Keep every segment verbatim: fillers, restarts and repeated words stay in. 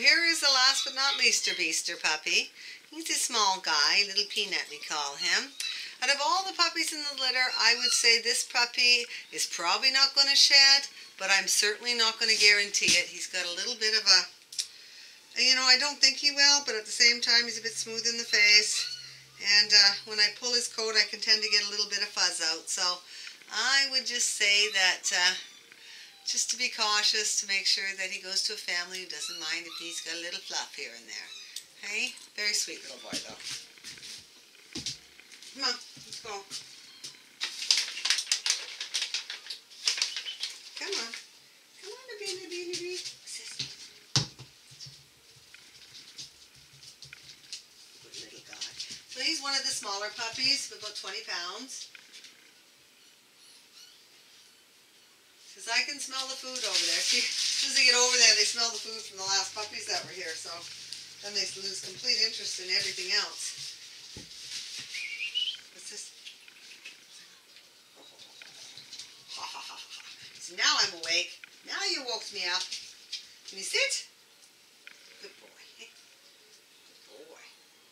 here is the last but not leaster beaster puppy. He's a small guy, little peanut we call him. Out of all the puppies in the litter, I would say this puppy is probably not going to shed, but I'm certainly not going to guarantee it. He's got a little bit of a, you know, I don't think he will, but at the same time he's a bit smooth in the face. And uh, when I pull his coat, I can tend to get a little bit of fuzz out. So I would just say that uh, just to be cautious, to make sure that he goes to a family who doesn't mind if he's got a little fluff here and there. Hey, very sweet little boy though. Come on, let's go. Come on. Come on, baby, baby, baby. Good little guy. So he's one of the smaller puppies, about twenty pounds. Because I can smell the food over there. See, as soon as they get over there, they smell the food from the last puppies that were here. So then they lose complete interest in everything else. What's this? Ha ha ha ha. So now I'm awake. Now you woke me up. Can you sit? Good boy. Good boy.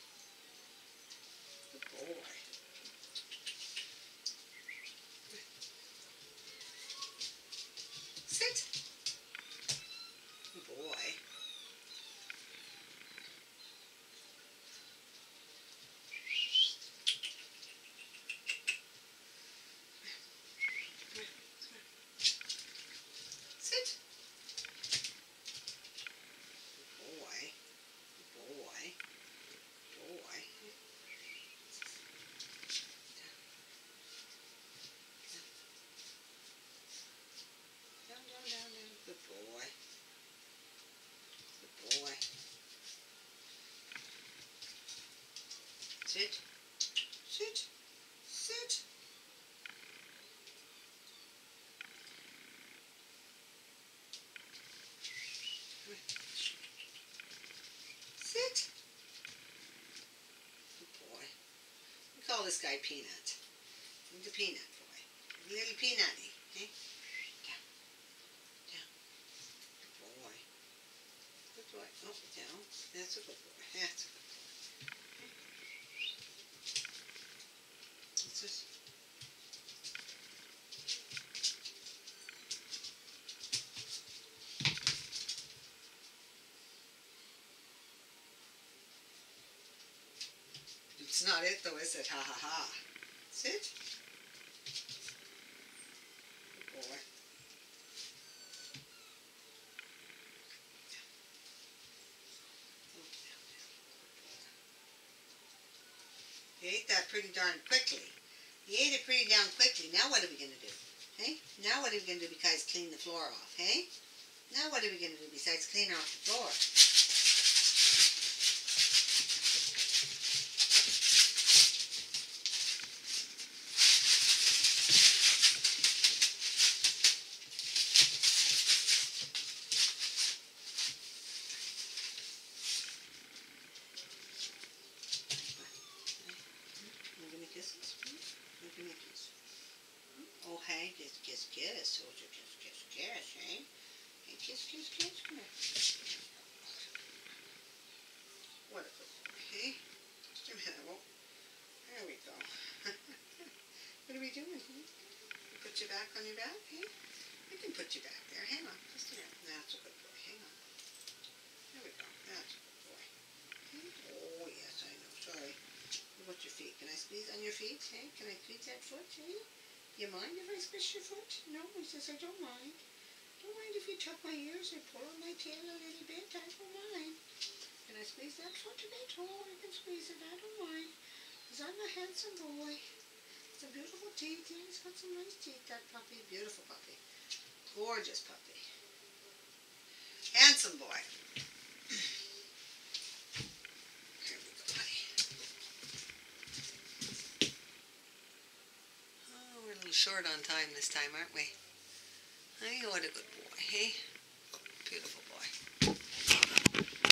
Good boy. Sit. Good boy. Sit. Good boy. Good boy. Good boy. Down, down, down, down. Good boy. Good boy. Sit. Sit. Sit. Sit. Good boy. We call this guy Peanut. He's a peanut boy. Little peanutty. Okay? Down. Down. Good boy. Good boy. Oh, down. That's a good boy. That's a good boy. What's this? It's not it though, is it? Ha ha ha. Sit. Good boy. He ate that pretty darn quickly. He ate it pretty darn quickly. Now what are we going to do? Hey? Now what are we going to do besides clean the floor off? Hey? Now what are we going to do besides clean off the floor? Kisses? Hmm? Give me a kiss. Hmm? Oh, hey, kiss, kiss, kiss. Oh, kiss, kiss, kiss, hey? Hey, kiss, kiss, kiss. Come here. What a good boy, hey? Just a minute. Oh, there we go. What are we doing? Hmm? Put you back on your back, hey? I can put you back there. Hang on. Just a minute. That's a good boy. Hang on. There we go. That's a good boy. Hey? Oh, yes, I know. Sorry. What about your feet? Can I squeeze on your feet? Hey, can I squeeze that foot? Hey, you mind if I squish your foot? No, he says I don't mind. Don't mind if you tuck my ears and pull on my tail a little bit. I don't mind. Can I squeeze that foot a bit? Oh, I can squeeze it. I don't mind. Because I'm a handsome boy. It's a beautiful teeth. He's got some nice teeth, that puppy. Beautiful puppy. Gorgeous puppy. Handsome boy. Short on time this time, aren't we? Hey, what a good boy, hey? Beautiful.